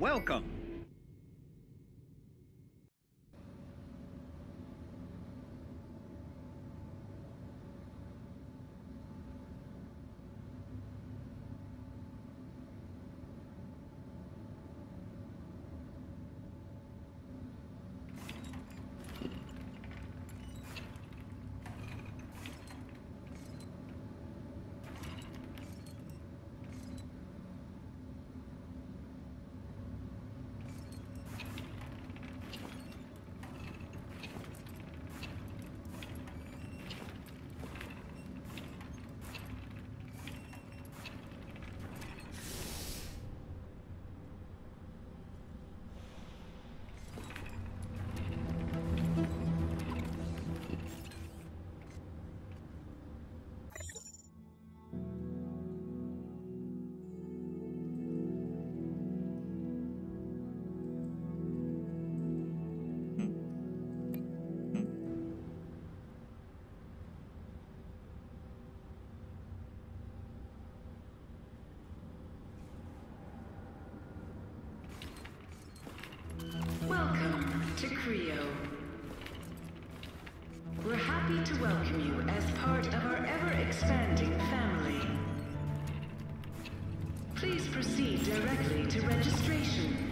Welcome. Welcome to Creo. We're happy to welcome you as part of our ever-expanding family. Please proceed directly to registration.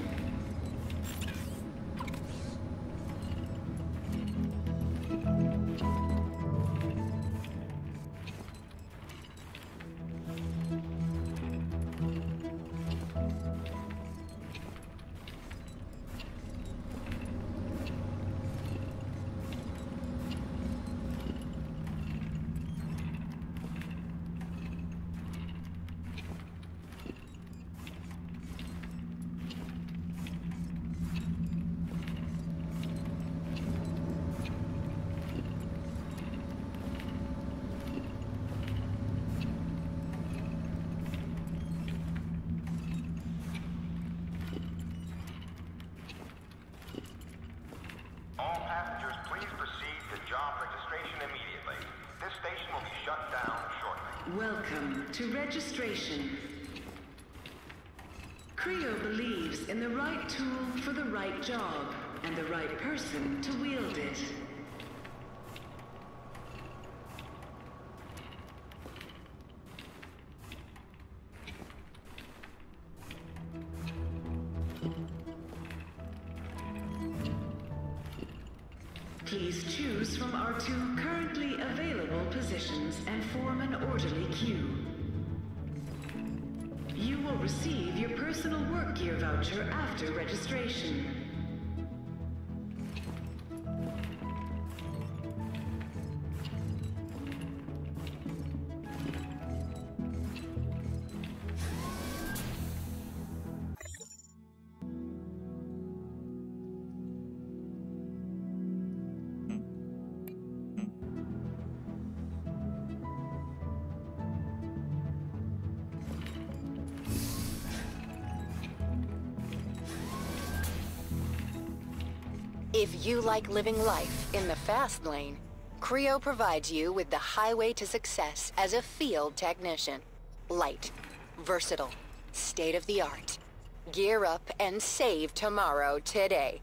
All passengers, please proceed to job registration immediately. This station will be shut down shortly. Welcome to registration. Creo believes in the right tool for the right job and the right person to wield it. Please choose from our 2 currently available positions and form an orderly queue. You will receive your personal work gear voucher after registration. If you like living life in the fast lane, Creo provides you with the highway to success as a field technician. Light, versatile, state-of-the-art. Gear up and save tomorrow today.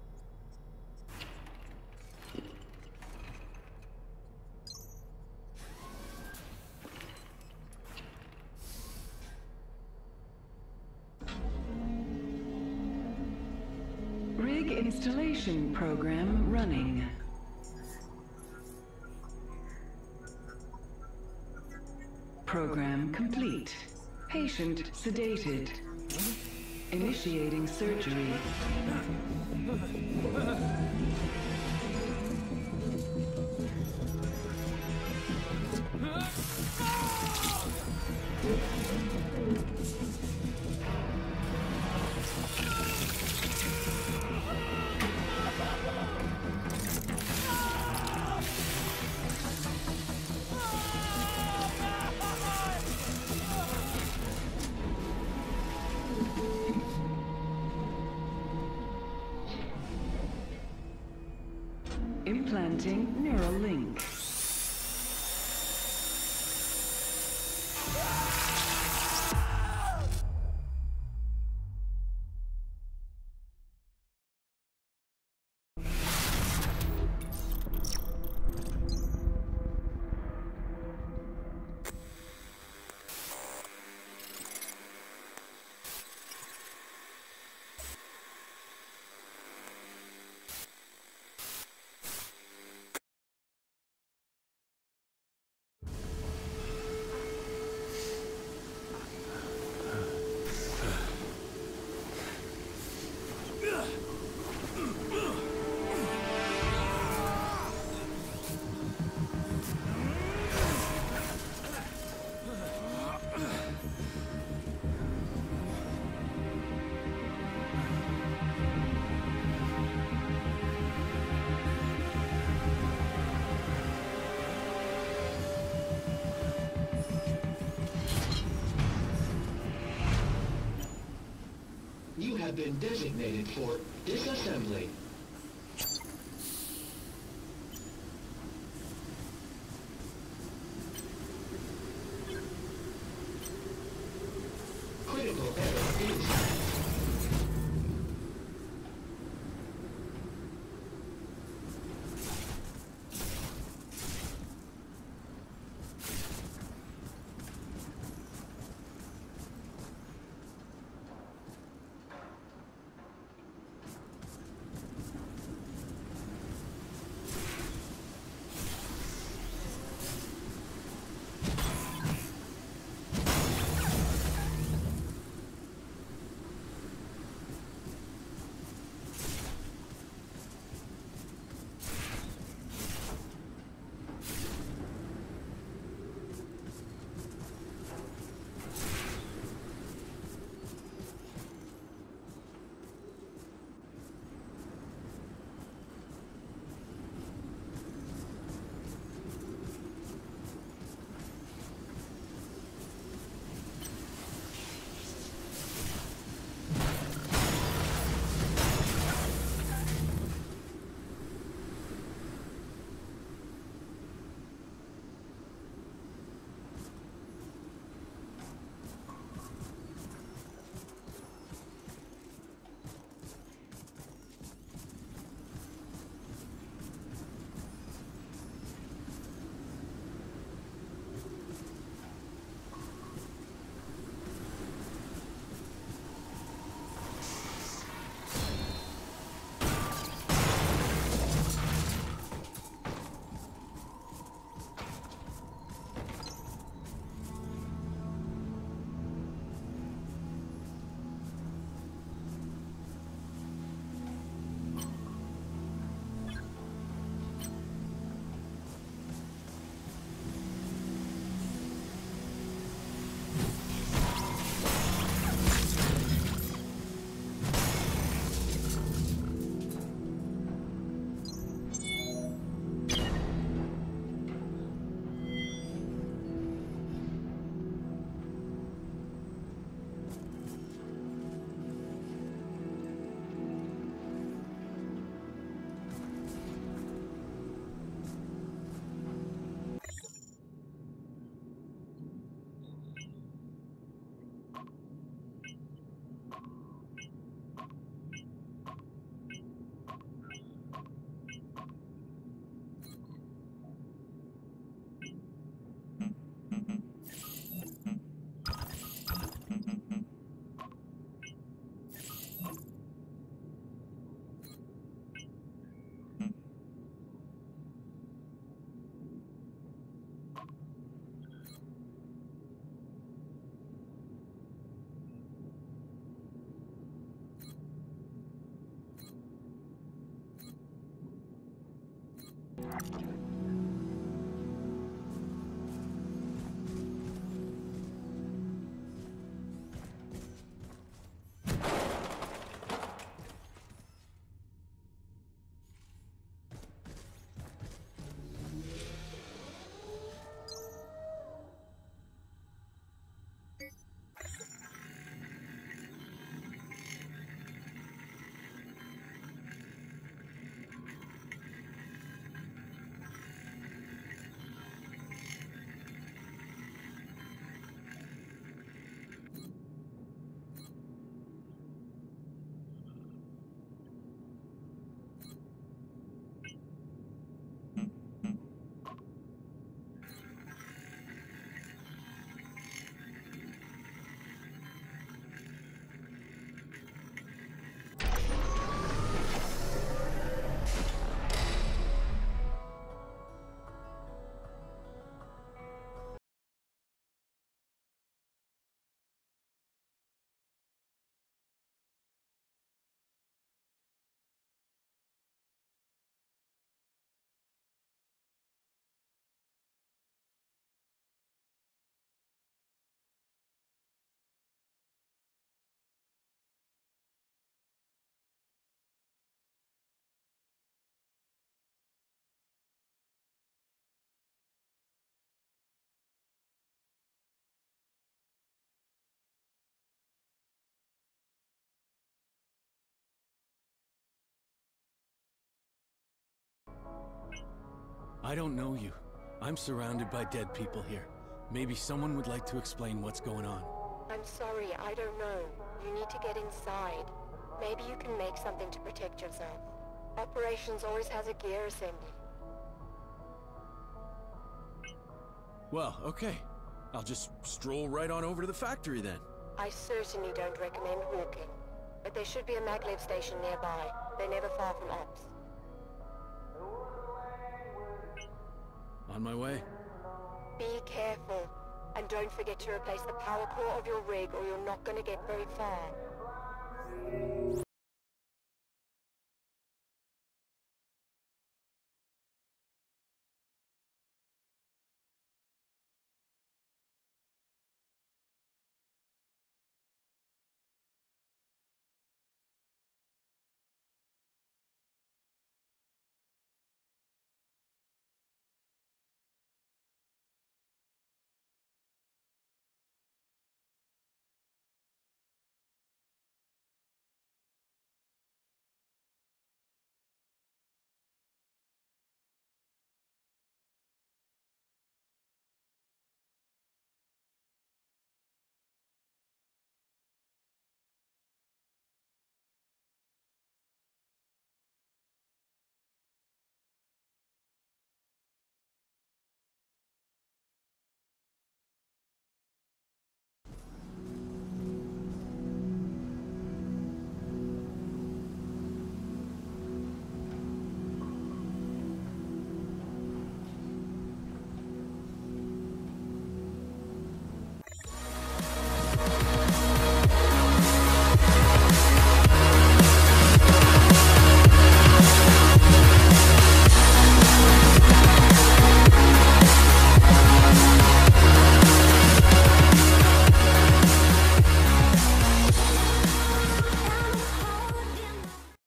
Rig installation program running. Program complete. Patient sedated. Initiating surgery. Implanting neural link. have been designated for disassembly. Critical error is... I don't know you. I'm surrounded by dead people here. Maybe someone would like to explain what's going on. I'm sorry, I don't know. You need to get inside. Maybe you can make something to protect yourself. Operations always has a gear assembly. Well, okay. I'll just stroll right on over to the factory then. I certainly don't recommend walking. But there should be a maglev station nearby. They're never far from ops. On my way. Be careful. And don't forget to replace the power core of your rig or you're not going to get very far.